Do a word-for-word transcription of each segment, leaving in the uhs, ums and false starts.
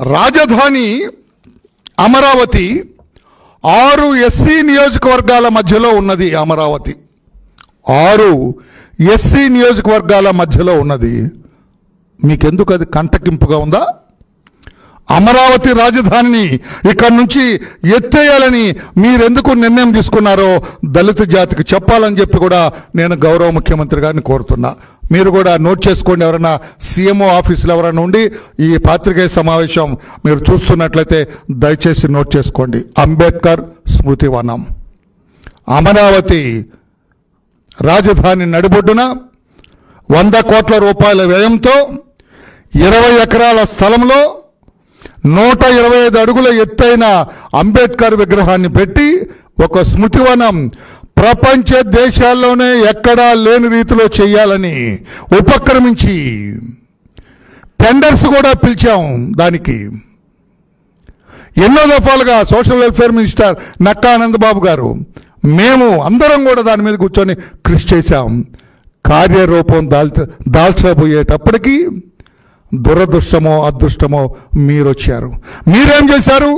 రాజధాని అమరావతి ఆరు ఎస్సీ నియోజకవర్గాల మధ్యలో ఉన్నది. అమరావతి ఆరు ఎస్సీ నియోజకవర్గాల మధ్యలో ఉన్నది. మీకెందుకు అది కంటకింపుగా ఉందా? అమరావతి రాజధానిని ఇక్కడి నుంచి ఎత్తేయాలని మీరెందుకు నిర్ణయం తీసుకున్నారో దళిత జాతికి చెప్పాలని చెప్పి కూడా నేను గౌరవ ముఖ్యమంత్రి గారిని కోరుతున్నా. మీరు కూడా నోట్ చేసుకోండి. ఎవరైనా సీఎంఓ ఆఫీసులో ఎవరైనా ఉండి ఈ పాత్రికేయ సమావేశం మీరు చూస్తున్నట్లయితే దయచేసి నోట్ చేసుకోండి. అంబేద్కర్ స్మృతి వనం అమరావతి రాజధాని నడిబొడ్డున వంద కోట్ల రూపాయల వ్యయంతో ఇరవై ఎకరాల స్థలంలో నూట ఇరవై ఐదు అడుగుల ఎత్తైన అంబేద్కర్ విగ్రహాన్ని పెట్టి ఒక స్మృతివనం ప్రపంచ దేశాల్లోనే ఎక్కడా లేని రీతిలో చేయాలని ఉపక్రమించి టెండర్స్ కూడా పిలిచాం. దానికి ఎన్నో దఫాలుగా social welfare minister Nakka Anandababu గారు మేము అందరం కూడా దాని మీద కూర్చొని కృషి చేశాం. కార్యరూపం దాల్చ దాల్చబోయేటప్పటికీ దురదృష్టమో అదృష్టమో మీరు వచ్చారు. మీరేం చేశారు?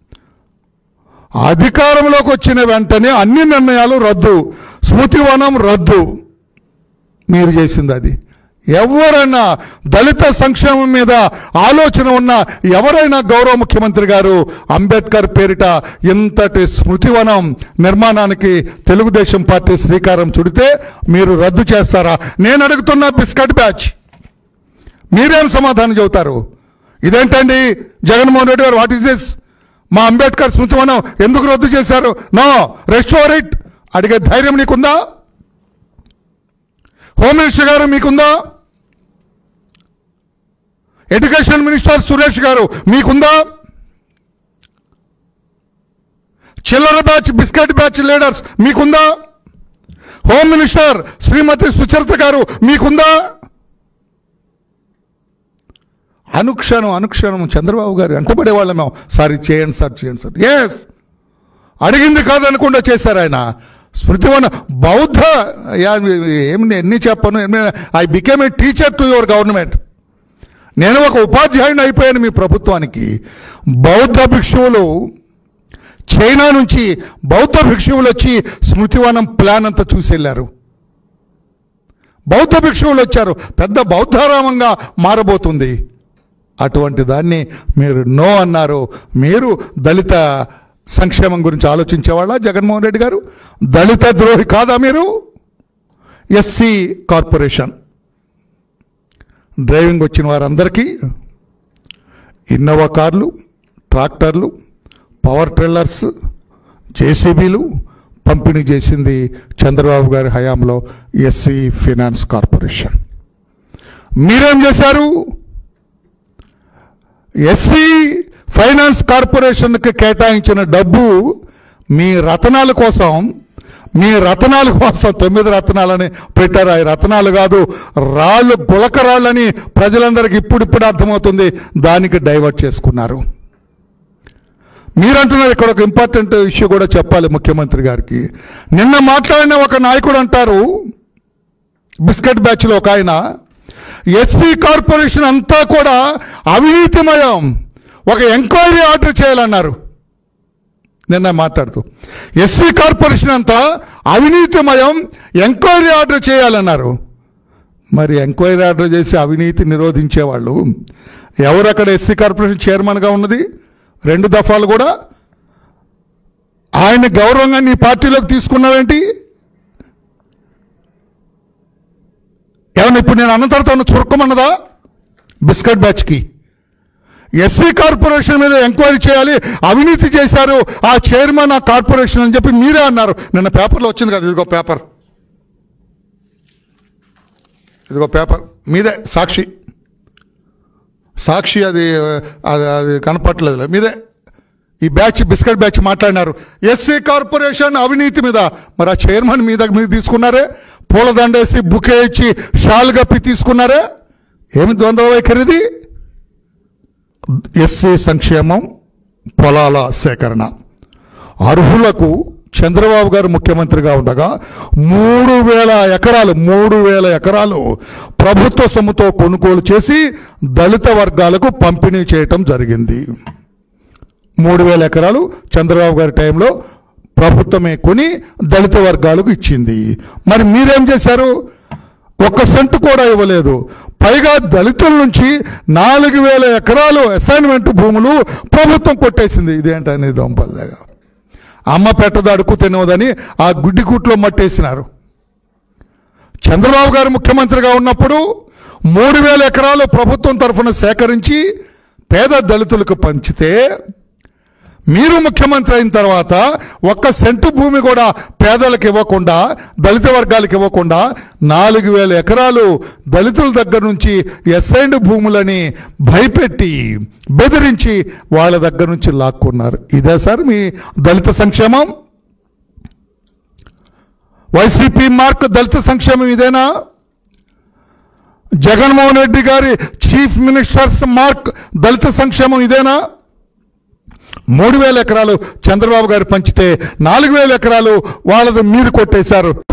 అధికారంలోకి వచ్చిన వెంటనే అన్ని నిర్ణయాలు రద్దు, స్మృతివనం రద్దు. మీరు చేసింది అది. ఎవరైనా దళిత సంక్షేమం మీద ఆలోచన ఉన్న ఎవరైనా గౌరవ ముఖ్యమంత్రి గారు అంబేద్కర్ పేరిట ఇంతటి స్మృతివనం నిర్మాణానికి తెలుగుదేశం పార్టీ శ్రీకారం చుడితే మీరు రద్దు చేస్తారా? నేను అడుగుతున్న బిస్కెట్ బ్యాచ్ మీరేం సమాధానం చెబుతారు? ఇదేంటండి జగన్మోహన్ రెడ్డి గారు, వాట్ ఈస్ దిస్? మా అంబేద్కర్ స్మృతివనం ఎందుకు రద్దు చేశారు? నో, రెస్టోర్ ఇట్ అడిగే ధైర్యం నీకుందా? హోమ్ మినిస్టర్ గారు మీకుందా? ఎడ్యుకేషన్ మినిస్టర్ సురేష్ గారు మీకుందా? చిల్లర బ్యాచ్ బిస్కెట్ బ్యాచ్ లీడర్స్ మీకుందా? హోమ్ మినిస్టర్ శ్రీమతి సుచరిత గారు మీకుందా? అనుక్షణం అనుక్షణం చంద్రబాబు గారు వెంటబడే వాళ్ళం మేము, సార్ చేయండి సార్ చేయండి సార్. ఎస్, అడిగింది కాదనకుండా చేశారు ఆయన. స్మృతివన బౌద్ధ ఏమి ఎన్ని చెప్పను. I became a teacher to your government. నేను ఒక ఉపాధ్యాయుని అయిపోయాను మీ ప్రభుత్వానికి. బౌద్ధ భిక్షువులు చైనా నుంచి బౌద్ధ భిక్షువులు వచ్చి స్మృతివనం ప్లాన్ అంతా చూసి వెళ్ళారు. బౌద్ధ భిక్షువులు వచ్చారు, పెద్ద బౌద్ధారామంగా మారబోతుంది. అటువంటి దాన్ని మీరు నో అన్నారు. మీరు దళిత సంక్షేమం గురించి ఆలోచించేవాళ్ళ జగన్మోహన్ రెడ్డి గారు? దళిత ద్రోహి కాదా మీరు? ఎస్సీ కార్పొరేషన్ డ్రైవింగ్ వచ్చిన వారందరికీ ఇన్నోవా కార్లు, ట్రాక్టర్లు, పవర్ ట్రిల్లర్స్, జేసీబీలు పంపిణీ చేసింది చంద్రబాబు గారి హయాంలో ఎస్సీ ఫైనాన్స్ కార్పొరేషన్. మీరేం చేశారు? ఎస్సీ ఫైనాన్స్ కార్పొరేషన్కి కేటాయించిన డబ్బు మీ రతనాల కోసం, మీ రతనాల కోసం తొమ్మిది రతనాలని పెట్టారు. ఆ రతనాలు కాదు, రాళ్ళు, గులక రాళ్ళని ప్రజలందరికీ ఇప్పుడిప్పుడు అర్థమవుతుంది. దానికి డైవర్ట్ చేసుకున్నారు. మీరంటున్నారు. ఇక్కడ ఒక ఇంపార్టెంట్ ఇష్యూ కూడా చెప్పాలి ముఖ్యమంత్రి గారికి. నిన్న మాట్లాడిన ఒక నాయకుడు అంటారు, బిస్కెట్ బ్యాచ్లో ఒక ఆయన, ఎస్సీ కార్పొరేషన్ అంతా కూడా అవినీతిమయం, ఒక ఎంక్వైరీ ఆర్డర్ చేయాలన్నారు. నిన్న మాట్లాడుతూ ఎస్సీ కార్పొరేషన్ అంతా అవినీతిమయం, ఎంక్వైరీ ఆర్డర్ చేయాలన్నారు. మరి ఎంక్వైరీ ఆర్డర్ చేసి అవినీతి నిరోధించేవాళ్ళు ఎవరు? అక్కడ ఎస్సీ కార్పొరేషన్ చైర్మన్గా ఉన్నది రెండు దఫాలు కూడా. ఆయన గౌరవంగా నీ పార్టీలోకి తీసుకున్నావేంటి? ఏమన్నా ఇప్పుడు నేను అన్న తర్వాత చురుక్కమన్నదా? బిస్కెట్ బ్యాచ్కి ఎస్సీ కార్పొరేషన్ మీద ఎంక్వైరీ చేయాలి, అవినీతి చేశారు ఆ చైర్మన్ ఆ కార్పొరేషన్ అని చెప్పి మీరే అన్నారు. నిన్న పేపర్లో వచ్చింది కదా, ఇదిగో పేపర్, ఇదిగో పేపర్ మీదే, సాక్షి సాక్షి అది అది కనపట్లేదు మీదే. ఈ బ్యాచ్ బిస్కెట్ బ్యాచ్ మాట్లాడినారు ఎస్సీ కార్పొరేషన్ అవినీతి మీద. మరి ఆ చైర్మన్ మీద మీరు తీసుకున్నారే, పూలదండేసి బుకే ఇచ్చి షాల్ గప్పి తీసుకున్నారే. ఏమి ద్వంద్వ వైఖరిది? ఎస్సీ సంక్షేమం, పొలాల సేకరణ, అర్హులకు చంద్రబాబు గారు ముఖ్యమంత్రిగా ఉండగా మూడు వేల ఎకరాలు మూడు వేల ఎకరాలు ప్రభుత్వ సొమ్ముతో కొనుగోలు చేసి దళిత వర్గాలకు పంపిణీ చేయటం జరిగింది. మూడు వేల ఎకరాలు చంద్రబాబు గారి టైంలో ప్రభుత్వమే కొని దళిత వర్గాలకు ఇచ్చింది. మరి మీరేం చేశారు? ఒక్క సెంటు కూడా ఇవ్వలేదు. పైగా దళితుల నుంచి నాలుగు వేల ఎకరాలు అసైన్మెంట్ భూములు ప్రభుత్వం కొట్టేసింది. ఇదేంటని దొంపల్లాగా అమ్మ పెట్టదు అడుక్కు తినవదని ఆ గుడ్డి గుట్లో మట్టేసినారు. చంద్రబాబు గారు ముఖ్యమంత్రిగా ఉన్నప్పుడు మూడు వేల ఎకరాలు ప్రభుత్వం తరఫున సేకరించి పేద దళితులకు పంచితే, మీరు ముఖ్యమంత్రి అయిన తర్వాత ఒక్క సెంటు భూమి కూడా పేదలకు ఇవ్వకుండా, దళిత వర్గాలకు ఇవ్వకుండా నాలుగు వేల ఎకరాలు దళితుల దగ్గర నుంచి అసైన్డ్ భూములని భయపెట్టి బెదిరించి వాళ్ళ దగ్గర నుంచి లాక్కున్నారు. ఇదే సార్ మీ దళిత సంక్షేమం? వైసీపీ మార్క్ దళిత సంక్షేమం ఇదేనా? జగన్మోహన్ రెడ్డి గారి చీఫ్ మినిస్టర్స్ మార్క్ దళిత సంక్షేమం ఇదేనా? మూడు వేల ఎకరాలు చంద్రబాబు గారు పంచితే నాలుగు వేల ఎకరాలు వాళ్ళది మీరు కొట్టేశారు.